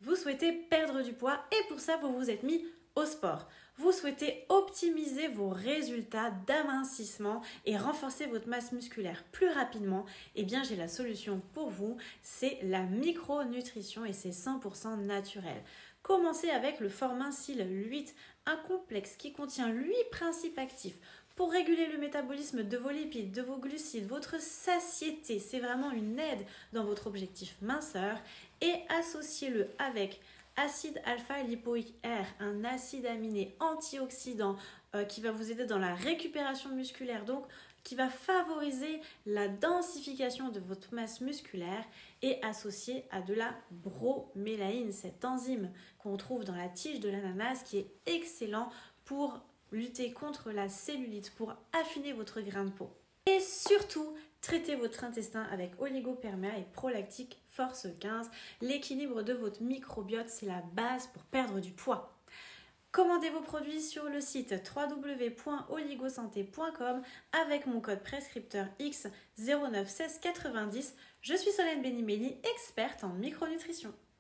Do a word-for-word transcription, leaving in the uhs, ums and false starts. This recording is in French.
Vous souhaitez perdre du poids et pour ça, vous vous êtes mis au sport. Vous souhaitez optimiser vos résultats d'amincissement et renforcer votre masse musculaire plus rapidement. Eh bien, j'ai la solution pour vous, c'est la micronutrition et c'est cent pour cent naturel. Commencez avec le Formincil huit, un complexe qui contient huit principes actifs pour réguler le métabolisme de vos lipides, de vos glucides, votre satiété. C'est vraiment une aide dans votre objectif minceur et associez-le avec acide alpha-lipoïque R, un acide aminé antioxydant euh, qui va vous aider dans la récupération musculaire, donc qui va favoriser la densification de votre masse musculaire et associé à de la bromélaïne, cette enzyme qu'on trouve dans la tige de l'ananas qui est excellent pour lutter contre la cellulite, pour affiner votre grain de peau. Et surtout, traitez votre intestin avec Oligopermia et Prolactic Force quinze. L'équilibre de votre microbiote, c'est la base pour perdre du poids. Commandez vos produits sur le site w w w point oligosanté point com avec mon code prescripteur X zéro neuf seize quatre-vingt-dix. Je suis Solène Benimeli, experte en micronutrition.